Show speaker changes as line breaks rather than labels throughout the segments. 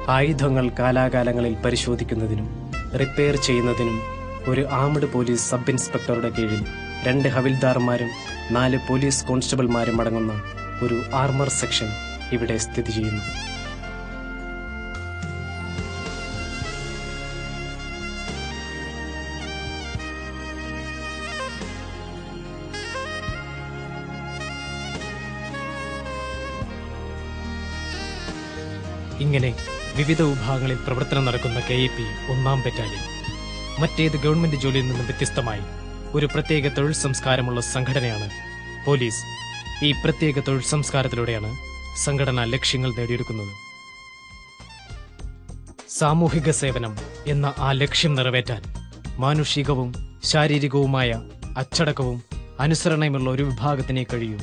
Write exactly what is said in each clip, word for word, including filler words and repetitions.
ആയുധങ്ങൾ കാലാകാലങ്ങളിൽ പരിശോധിക്കുന്നതിനും റിപ്പയർ ചെയ്യുന്നതിനും ഒരു ആംഡ് പോലീസ് സബ് ഇൻസ്പെക്ടറുടെ കീഴിൽ രണ്ട് ഹവിൽദാർമാരും നാല് പോലീസ് കോൺസ്റ്റബിൾമാരും അടങ്ങുന്ന ഒരു ആർമർ സെക്ഷൻ ഇവിടെ സ്ഥിതി ചെയ്യുന്നു. ഇങ്ങനെ വിവിധ വിഭാഗങ്ങളിൽ പ്രവർത്തനം നടക്കുന്ന കെ എ പി ഒന്നാം ബറ്റാലിയൻ മറ്റേത് ഗവൺമെന്റ് ജോലിയിൽ നിന്നും വ്യത്യസ്തമായി ഒരു പ്രത്യേക തൊഴിൽ സംസ്കാരമുള്ള സംഘടനയാണ് പോലീസ്. ഈ പ്രത്യേക തൊഴിൽ സംസ്കാരത്തിലൂടെയാണ് സംഘടന ലക്ഷ്യങ്ങൾ നേടിയെടുക്കുന്നത്. സാമൂഹിക സേവനം എന്ന ആ ലക്ഷ്യം നിറവേറ്റാൻ മാനുഷികവും ശാരീരികവുമായ അച്ചടക്കവും അനുസരണയുമുള്ള ഒരു വിഭാഗത്തിനെ കഴിയൂ.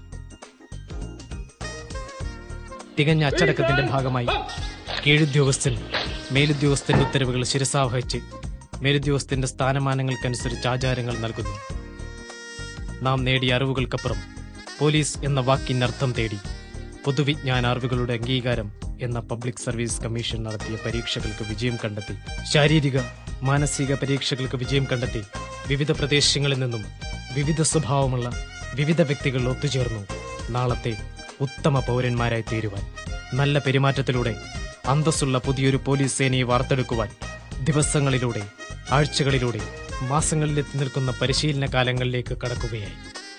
തികഞ്ഞ അച്ചടക്കത്തിന്റെ ഭാഗമായി കീഴുദ്യോഗസ്ഥൻ മേലുദ്യോഗസ്ഥന്റെ ഉത്തരവുകൾ ശിരസാവഹിച്ച് മേലുദ്യോഗസ്ഥന്റെ സ്ഥാനമാനങ്ങൾക്കനുസരിച്ച് ആചാരങ്ങൾ നൽകുന്നു. നാം നേടിയ അറിവുകൾക്കപ്പുറം പോലീസ് എന്ന വാക്കിനർത്ഥം തേടി പൊതുവിജ്ഞാന അറിവുകളുടെ അംഗീകാരം എന്ന പബ്ലിക് സർവീസ് കമ്മീഷൻ നടത്തിയ പരീക്ഷകൾക്ക് വിജയം കണ്ടെത്തി, ശാരീരിക മാനസിക പരീക്ഷകൾക്ക് വിജയം കണ്ടെത്തി വിവിധ പ്രദേശങ്ങളിൽ നിന്നും വിവിധ സ്വഭാവമുള്ള വിവിധ വ്യക്തികൾ ഒത്തുചേർന്നു നാളത്തെ ഉത്തമ പൗരന്മാരായി തീരുവാൻ, നല്ല പെരുമാറ്റത്തിലൂടെ അന്തസ്സുള്ള പുതിയൊരു പോലീസ് സേനയെ വാർത്തെടുക്കുവാൻ ദിവസങ്ങളിലൂടെ ആഴ്ചകളിലൂടെ മാസങ്ങളിലെത്തി നിൽക്കുന്ന പരിശീലന കാലങ്ങളിലേക്ക് കടക്കുകയായി.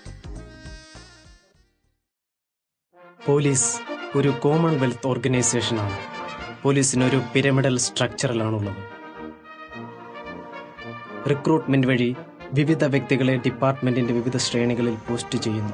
പോലീസ് ഒരു കോമൺവെൽത്ത് ഓർഗനൈസേഷനാണ്. പോലീസിനൊരു പിരമിഡൽ സ്ട്രക്ചറിലാണുള്ളത്. റിക്രൂട്ട്മെന്റ് വഴി വിവിധ വ്യക്തികളെ ഡിപ്പാർട്ട്മെന്റിന്റെ വിവിധ ശ്രേണികളിൽ പോസ്റ്റ് ചെയ്യുന്നു.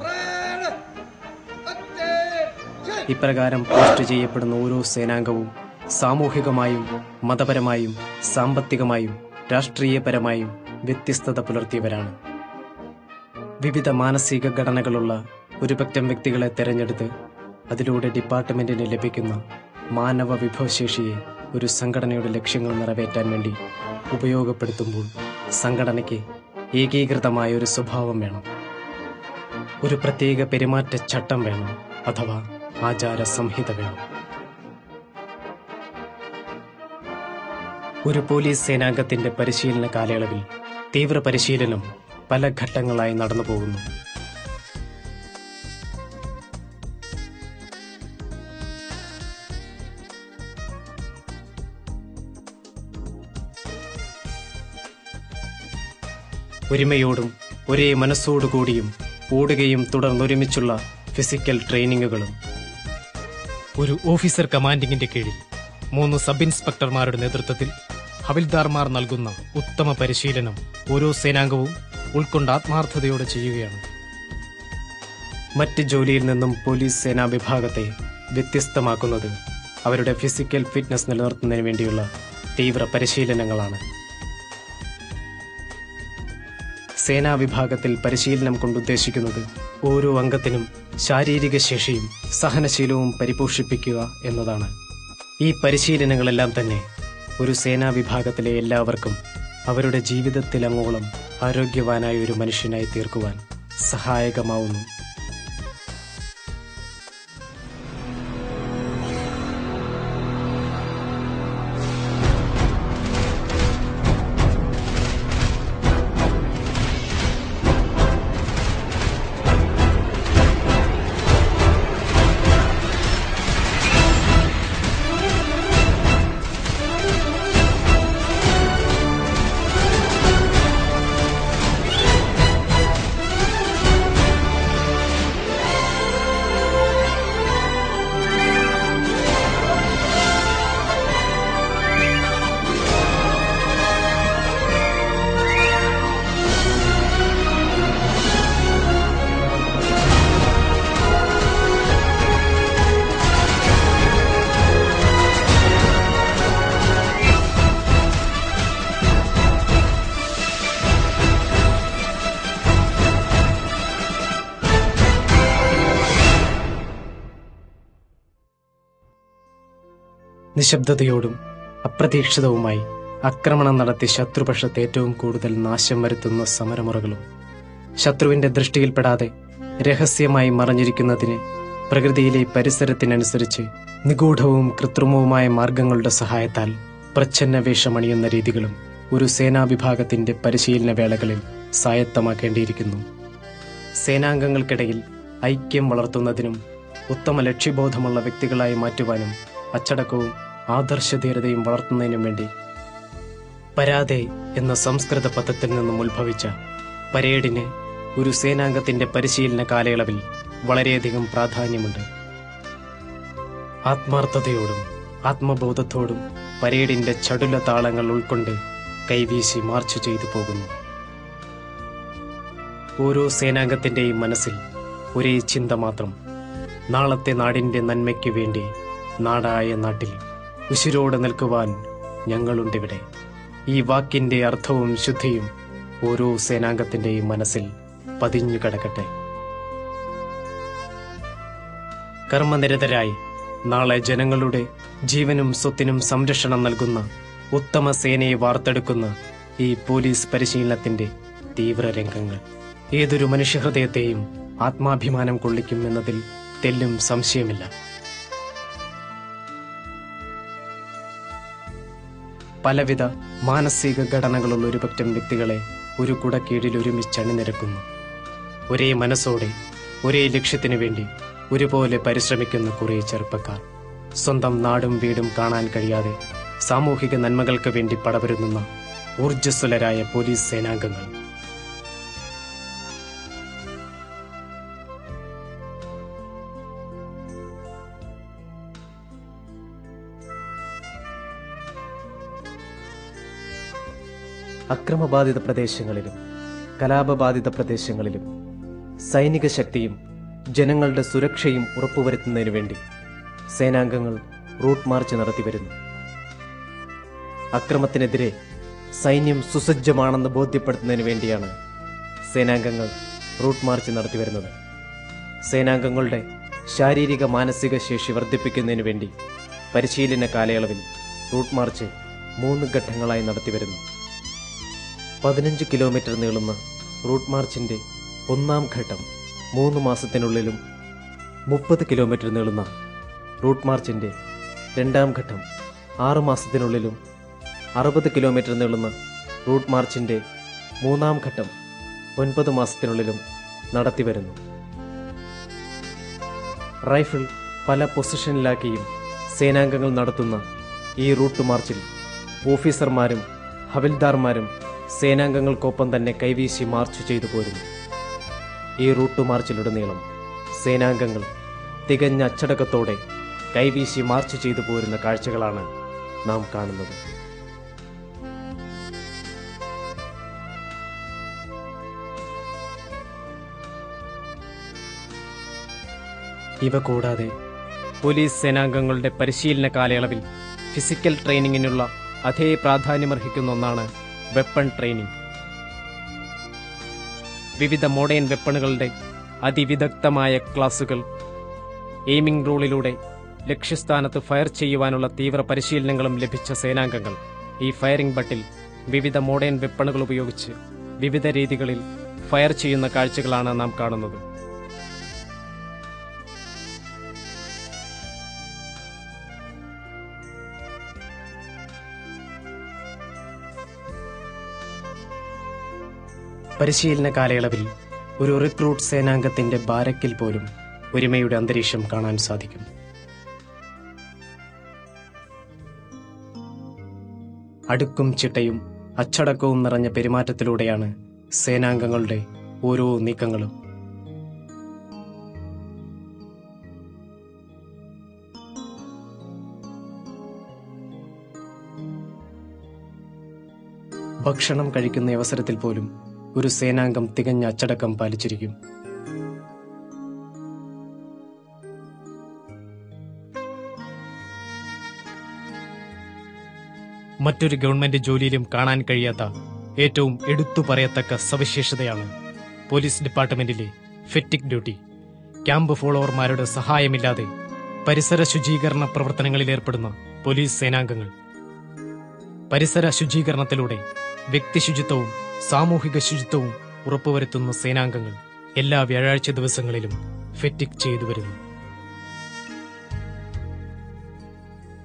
ഇപ്രകാരം പോസ്റ്റ് ചെയ്യപ്പെടുന്ന ഓരോ സേനാംഗവും സാമൂഹികമായും മതപരമായും സാമ്പത്തികമായും രാഷ്ട്രീയപരമായും വ്യത്യസ്തത പുലർത്തിയവരാണ്. വിവിധ മാനസിക ഘടനകളുള്ള ഒരു പറ്റം വ്യക്തികളെ തെരഞ്ഞെടുത്ത് അതിലൂടെ ഡിപ്പാർട്ട്മെന്റിന് ലഭിക്കുന്ന മാനവ വിഭവശേഷിയെ ഒരു സംഘടനയുടെ ലക്ഷ്യങ്ങൾ നിറവേറ്റാൻ വേണ്ടി ഉപയോഗപ്പെടുത്തുമ്പോൾ സംഘടനയ്ക്ക് ഏകീകൃതമായ ഒരു സ്വഭാവം വേണം, ഒരു പ്രത്യേക പെരുമാറ്റച്ചട്ടം വേണം, അഥവാ ആചാര സംഹിത വേണം. ഒരു പോലീസ് സേനാംഗത്തിന്റെ പരിശീലന കാലയളവിൽ തീവ്ര പരിശീലനം പല ഘട്ടങ്ങളായി നടന്നു പോകുന്നു. ഒരുമയോടും ഒരേ മനസ്സോടുകൂടിയും ഓടുകയും തുടർന്നൊരുമിച്ചുള്ള ഫിസിക്കൽ ട്രെയിനിങ്ങുകളും. ഒരു ഓഫീസർ കമാൻഡിങ്ങിന്റെ കീഴിൽ മൂന്ന് സബ് ഇൻസ്പെക്ടർമാരുടെ നേതൃത്വത്തിൽ ഹവിൽദാർമാർ നൽകുന്ന ഉത്തമ പരിശീലനം ഓരോ സേനാംഗവും ഉൾക്കൊണ്ട് ആത്മാർത്ഥതയോടെ ചെയ്യുകയാണ്. മറ്റ് ജോലിയിൽ നിന്നും പോലീസ് സേനാ വിഭാഗത്തെ വ്യത്യസ്തമാക്കുന്നത് അവരുടെ ഫിസിക്കൽ ഫിറ്റ്നസ് നിലനിർത്തുന്നതിന് വേണ്ടിയുള്ള തീവ്ര പരിശീലനങ്ങളാണ്. സേനാ വിഭാഗത്തിൽ പരിശീലനം കൊണ്ടുദ്ദേശിക്കുന്നത് ഓരോ അംഗത്തിനും ശാരീരിക ശേഷിയും സഹനശീലവും പരിപോഷിപ്പിക്കുക എന്നതാണ്. ഈ പരിശീലനങ്ങളെല്ലാം തന്നെ ഒരു സേനാ വിഭാഗത്തിലെ എല്ലാവർക്കും അവരുടെ ജീവിതത്തിലങ്ങോളം ആരോഗ്യവാനായ ഒരു മനുഷ്യനായി തീർക്കുവാൻ സഹായകമാവുന്നു. നിശബ്ദതയോടും അപ്രതീക്ഷിതവുമായി ആക്രമണം നടത്തി ശത്രുപക്ഷത്ത് ഏറ്റവും കൂടുതൽ നാശം വരുത്തുന്ന സമരമുറകളും ശത്രുവിന്റെ ദൃഷ്ടിയിൽപ്പെടാതെ രഹസ്യമായി മറഞ്ഞിരിക്കുന്നതിന് പ്രകൃതിയിലെ പരിസരത്തിനനുസരിച്ച് നിഗൂഢവും കൃത്രിമവുമായ മാർഗങ്ങളുടെ സഹായത്താൽ പ്രച്ഛന്ന വേഷമണിയുന്ന രീതികളും ഒരു സേനാവിഭാഗത്തിന്റെ പരിശീലന വേളകളിൽ സ്വായത്തമാക്കേണ്ടിയിരിക്കുന്നു. സേനാംഗങ്ങൾക്കിടയിൽ ഐക്യം വളർത്തുന്നതിനും ഉത്തമ ലക്ഷ്യബോധമുള്ള വ്യക്തികളായി മാറ്റുവാനും അച്ചടക്കവും ആദർശധീരതയും വളർത്തുന്നതിനും വേണ്ടി പരാതെ എന്ന സംസ്കൃത പദത്തിൽ നിന്നും ഉത്ഭവിച്ച പരേഡിന് ഒരു സേനാംഗത്തിന്റെ പരിശീലന കാലയളവിൽ വളരെയധികം പ്രാധാന്യമുണ്ട്. ആത്മാർത്ഥതയോടും ആത്മബോധത്തോടും പരേഡിന്റെ ചടുല താളങ്ങൾ ഉൾക്കൊണ്ട് കൈവീശി മാർച്ച് ചെയ്തു പോകുന്നു. ഓരോ സേനാംഗത്തിന്റെയും മനസ്സിൽ ഒരേ ചിന്ത മാത്രം: നാളത്തെ നാടിന്റെ നന്മയ്ക്ക് വേണ്ടി നാടായ നാട്ടിൽ ഉശിരോടെ നിൽക്കുവാൻ ഞങ്ങളുണ്ടിവിടെ. ഈ വാക്കിന്റെ അർത്ഥവും ശുദ്ധിയും ഓരോ സേനാംഗത്തിന്റെയും മനസ്സിൽ പതിഞ്ഞു കിടക്കട്ടെ. കർമ്മനിരതരായി നാളെ ജനങ്ങളുടെ ജീവനും സ്വത്തിനും സംരക്ഷണം നൽകുന്ന ഉത്തമ സേനയെ വാർത്തെടുക്കുന്ന ഈ പോലീസ് പരിശീലനത്തിന്റെ തീവ്ര രംഗങ്ങൾ ഏതൊരു മനുഷ്യഹൃദയത്തെയും ആത്മാഭിമാനം കൊള്ളിക്കും എന്നതിൽ തെല്ലും സംശയമില്ല. പലവിധ മാനസിക ഘടനകളുള്ള ഒരു പറ്റം വ്യക്തികളെ ഒരു കുടക്കീഴിൽ ഒരുമിച്ച് അണിനിരക്കുന്നു. ഒരേ മനസ്സോടെ ഒരേ ലക്ഷ്യത്തിനു വേണ്ടി ഒരുപോലെ പരിശ്രമിക്കുന്ന കുറേ ചെറുപ്പക്കാർ. സ്വന്തം നാടും വീടും കാണാൻ കഴിയാതെ സാമൂഹിക നന്മകൾക്ക് വേണ്ടി പടവരുന്ന ഊർജ്ജസ്വലരായ പോലീസ് സേനാംഗങ്ങൾ. അക്രമബാധിത പ്രദേശങ്ങളിലും കലാപബാധിത പ്രദേശങ്ങളിലും സൈനിക ശക്തിയും ജനങ്ങളുടെ സുരക്ഷയും ഉറപ്പുവരുത്തുന്നതിനു വേണ്ടി സേനാംഗങ്ങൾ റൂട്ട് മാർച്ച് നടത്തിവരുന്നു. അക്രമത്തിനെതിരെ സൈന്യം സുസജ്ജമാണെന്ന് ബോധ്യപ്പെടുത്തുന്നതിന് വേണ്ടിയാണ് സേനാംഗങ്ങൾ റൂട്ട് മാർച്ച് നടത്തിവരുന്നത്. സേനാംഗങ്ങളുടെ ശാരീരിക മാനസിക ശേഷി വർദ്ധിപ്പിക്കുന്നതിന് വേണ്ടി പരിശീലന കാലയളവിൽ റൂട്ട് മാർച്ച് മൂന്ന് ഘട്ടങ്ങളായി നടത്തിവരുന്നു. പതിനഞ്ച് കിലോമീറ്റർ നീളുന്ന റൂട്ട് മാർച്ചിന്റെ ഒന്നാം ഘട്ടം മൂന്ന് മാസത്തിനുള്ളിലും മുപ്പത് കിലോമീറ്റർ നീളുന്ന റൂട്ട് മാർച്ചിന്റെ രണ്ടാം ഘട്ടം ആറ് മാസത്തിനുള്ളിലും അറുപത് കിലോമീറ്റർ നീളുന്ന റൂട്ട് മാർച്ചിന്റെ മൂന്നാം ഘട്ടം ഒൻപത് മാസത്തിനുള്ളിലും നടത്തിവരുന്നു. റൈഫിൾ പല പൊസിഷനിലാക്കിയും സേനാംഗങ്ങൾ നടത്തുന്ന ഈ റൂട്ട് മാർച്ചിൽ ഓഫീസർമാരും ഹവിൽദാർമാരും സേനാംഗങ്ങൾക്കൊപ്പം തന്നെ കൈവീശി മാർച്ച് ചെയ്തു പോരുന്നു. ഈ റൂട്ട് മാർച്ചിലുടനീളം സേനാംഗങ്ങൾ തികഞ്ഞ അച്ചടക്കത്തോടെ കൈവീശി മാർച്ച് ചെയ്തു പോരുന്ന കാഴ്ചകളാണ് നാം കാണുന്നത്. ഇവ കൂടാതെ പോലീസ് സേനാംഗങ്ങളുടെ പരിശീലന കാലയളവിൽ ഫിസിക്കൽ ട്രെയിനിങ്ങിനുള്ള അതേ പ്രാധാന്യമർഹിക്കുന്ന ഒന്നാണ് വെപ്പൺ ട്രെയിനിങ്. വിവിധ മോഡേൺ വെപ്പണുകളുടെ അതിവിദഗ്ധമായ ക്ലാസുകൾ, എയിമിംഗ് റൂളിലൂടെ ലക്ഷ്യസ്ഥാനത്ത് ഫയർ ചെയ്യുവാനുള്ള തീവ്ര പരിശീലനങ്ങളും ലഭിച്ച സേനാംഗങ്ങൾ ഈ ഫയറിംഗ് ബട്ടിൽ വിവിധ മോഡേൺ വെപ്പണുകൾ ഉപയോഗിച്ച് വിവിധ രീതികളിൽ ഫയർ ചെയ്യുന്ന കാഴ്ചകളാണ് നാം കാണുന്നത്. പരിശീലന കാലയളവിൽ ഒരു റിക്രൂട്ട് സേനാംഗത്തിന്റെ ബാരക്കിൽ പോലും ഒരുമയുടെ അന്തരീക്ഷം കാണാൻ സാധിക്കും. അടുക്കും ചിട്ടയും അച്ചടക്കവും നിറഞ്ഞ പെരുമാറ്റത്തിലൂടെയാണ് സേനാംഗങ്ങളുടെ ഓരോ നീക്കങ്ങളും. ഭക്ഷണം കഴിക്കുന്ന അവസരത്തിൽ പോലും ഒരു സേനാംഗം തികഞ്ഞ അച്ചടക്കം പാലിച്ചിരിക്കും. മറ്റൊരു ഗവൺമെന്റ് ജോലിയിലും കാണാൻ കഴിയാത്ത ഏറ്റവും എടുത്തു പറയത്തക്ക സവിശേഷതയാണ് പോലീസ് ഡിപ്പാർട്ട്മെന്റിലെ ഫെറ്റിക് ഡ്യൂട്ടി. ക്യാമ്പ് ഫോളോവർമാരുടെ സഹായമില്ലാതെ പരിസര ശുചീകരണ പ്രവർത്തനങ്ങളിൽ ഏർപ്പെടുന്ന പോലീസ് സേനാംഗങ്ങൾ. പരിസര ശുചീകരണത്തിലൂടെ വ്യക്തി ശുചിത്വവും സാമൂഹിക ശുചിത്വവും ഉറപ്പുവരുത്തുന്ന സേനാംഗങ്ങൾ എല്ലാ വ്യാഴാഴ്ച ദിവസങ്ങളിലും ഫെറ്റിക് ചെയ്തു വരുന്നു.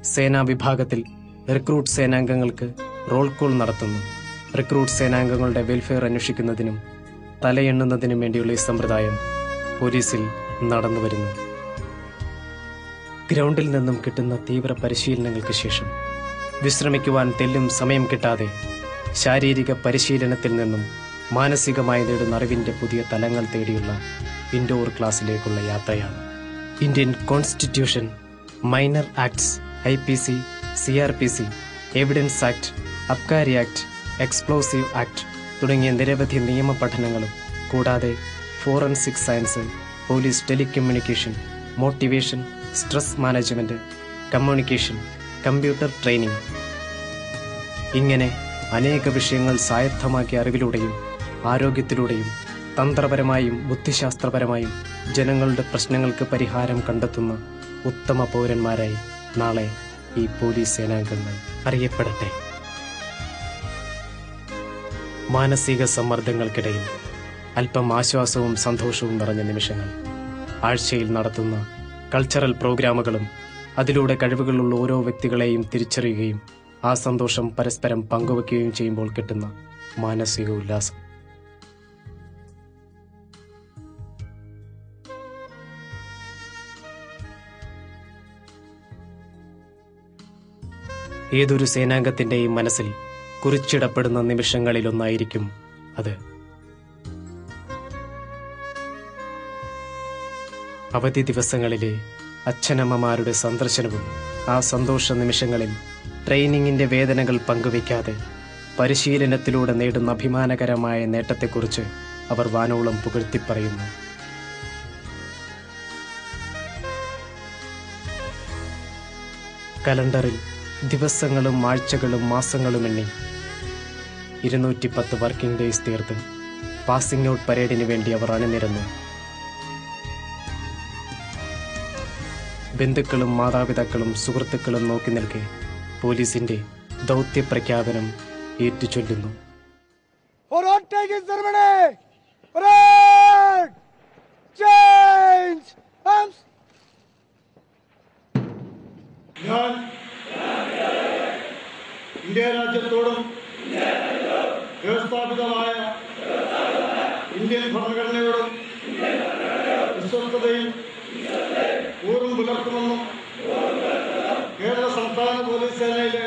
സേനാ വിഭാഗത്തിൽ റിക്രൂട്ട് സേനാംഗങ്ങൾക്ക് റോൾ കോൾ നടത്തുന്നു. റിക്രൂട്ട് സേനാംഗങ്ങളുടെ വെൽഫെയർ അന്വേഷിക്കുന്നതിനും തലയെണ്ണുന്നതിനും വേണ്ടിയുള്ള ഈ സമ്പ്രദായം പോലീസിൽ നടന്നുവരുന്നു. ഗ്രൗണ്ടിൽ നിന്നും കിട്ടുന്ന തീവ്ര പരിശീലനങ്ങൾക്ക് ശേഷം വിശ്രമിക്കുവാൻ തെല്ലും സമയം കിട്ടാതെ ശാരീരിക പരിശീലനത്തിൽ നിന്നും മാനസികമായി നേടുന്ന അറിവിന്റെ പുതിയ തലങ്ങൾ തേടിയുള്ള ഇൻഡോർ ക്ലാസ്സിലേക്കുള്ള യാത്രയാണ്. Indian constitution, minor acts, I P C, C R P C, evidence act, Abkari act, explosive act തുടങ്ങിയ നിരവധി നിയമ പഠനങ്ങളും കൂടാതെ forensic science, police telecommunication, motivation, stress management, communication, computer training, ഇങ്ങനെ അനേക വിഷയങ്ങൾ സ്വായത്തമാക്കിയ അറിവിലൂടെയും ആരോഗ്യത്തിലൂടെയും തന്ത്രപരമായും ബുദ്ധിശാസ്ത്രപരമായും ജനങ്ങളുടെ പ്രശ്നങ്ങൾക്ക് പരിഹാരം കണ്ടെത്തുന്ന ഉത്തമ പൗരന്മാരായി നാളെ ഈ പോലീസ് സേനാംഗങ്ങൾ അറിയപ്പെടട്ടെ. മാനസിക സമ്മർദ്ദങ്ങൾക്കിടയിൽ അല്പം ആശ്വാസവും സന്തോഷവും നിറഞ്ഞ നിമിഷങ്ങൾ. ആഴ്ചയിൽ നടത്തുന്ന കൾച്ചറൽ പ്രോഗ്രാമുകളും അതിലൂടെ കഴിവുകളുള്ള ഓരോ വ്യക്തികളെയും തിരിച്ചറിയുകയും ആ സന്തോഷം പരസ്പരം പങ്കുവയ്ക്കുകയും ചെയ്യുമ്പോൾ കിട്ടുന്ന മാനസിക ഉല്ലാസം. ഏതൊരു സേനാംഗത്തിന്റെയും മനസ്സിൽ കുറിച്ചിടപ്പെടുന്ന നിമിഷങ്ങളിലൊന്നായിരിക്കും അത്. അവധി ദിവസങ്ങളിലെ അച്ഛനമ്മമാരുടെ സന്ദർശനവും ആ സന്തോഷ നിമിഷങ്ങളിൽ ട്രെയിനിങ്ങിന്റെ വേദനകൾ പങ്കുവയ്ക്കാതെ പരിശീലനത്തിലൂടെ നേടുന്ന അഭിമാനകരമായ നേട്ടത്തെക്കുറിച്ച് അവർ വാനോളം പുകഴ്ത്തിപ്പറയുന്നു. കലണ്ടറിൽ ദിവസങ്ങളും ആഴ്ചകളും മാസങ്ങളും എണ്ണി ഇരുന്നൂറ്റി പത്ത് വർക്കിംഗ് ഡേയ്സ് തീർത്ത് പാസിംഗ് ഔട്ട് പരേഡിന് വേണ്ടി അവർ അണിനിരന്നു. ബന്ധുക്കളും മാതാപിതാക്കളും സുഹൃത്തുക്കളും നോക്കി നിൽക്കെ പോലീസിന്റെ ദൗത്യ പ്രഖ്യാപനം ഏറ്റുചൊല്ലുന്നു.
ഞാൻ ഇന്ത്യ രാജ്യത്തോടും വ്യവസ്ഥാപിതമായ ഇന്ത്യൻ ഭരണഘടനയോടും വിശ്വസ്തതയും ഊർവം പുലർത്തുമെന്നും കേരള സംസ്ഥാന പോലീസ് സേനയിലെ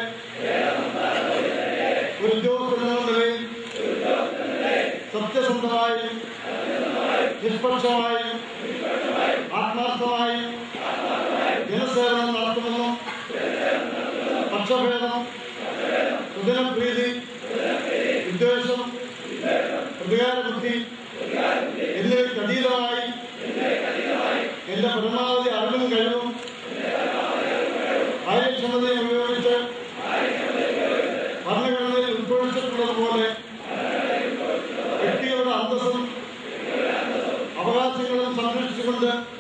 ഒരു ഉദ്യോഗസ്ഥനെന്ന നിലയിൽ സത്യസന്ധമായും നിഷ്പക്ഷമായും ആത്മാർത്ഥമായും ജനസേവനം നടത്തുമെന്നും പക്ഷഭേദം, സുജനപ്രീതി, വിദ്വേഷം, പ്രതികാരബുദ്ധി എന്നിവയ്ക്ക് അതീതമായി എന്റെ പരമാവധി അറിവും കഴിവും കാര്യക്ഷമതയും ഉപയോഗിച്ച് ഭരണഘടനയിൽ ഉൾക്കൊള്ളിച്ചിട്ടുള്ളതുപോലെ വ്യക്തികളുടെ അന്തസ്സും അവകാശങ്ങളും സംരക്ഷിച്ചുകൊണ്ട്